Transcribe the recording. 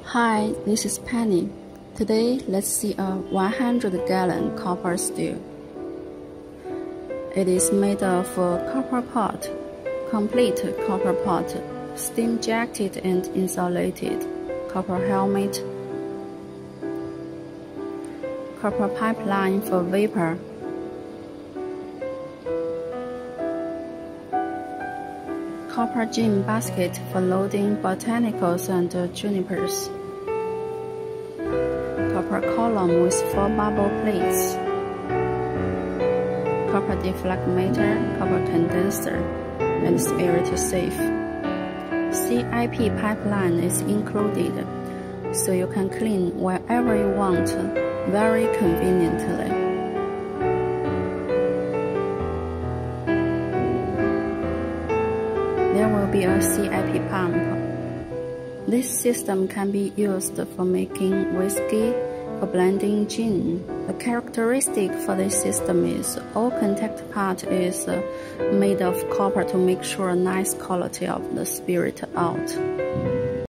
Hi, this is Penny. Today, let's see a 100-gallon copper still. It is made of a copper pot, complete copper pot, steam-jacketed and insulated, copper helmet, copper pipeline for vapor, copper gin basket for loading botanicals and junipers, copper column with 4 bubble plates, copper defragmenter, copper condenser, and spirit safe. CIP pipeline is included, so you can clean wherever you want, very conveniently. There will be a CIP pump. This system can be used for making whiskey or blending gin. The characteristic for this system is all contact part is made of copper to make sure nice quality of the spirit out.